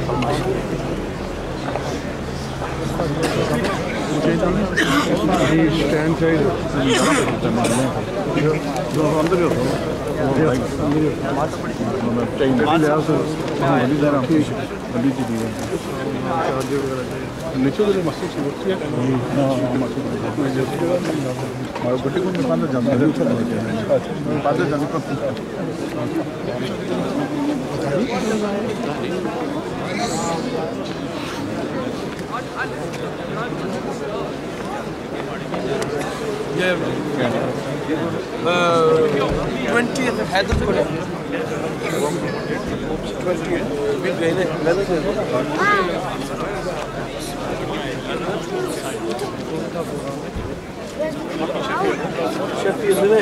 Stand चाहिए जो अंदर हो नीचे मस्त गोटे को Yeah. 20th Hyder को 20th भी गए ने शेफील्ड में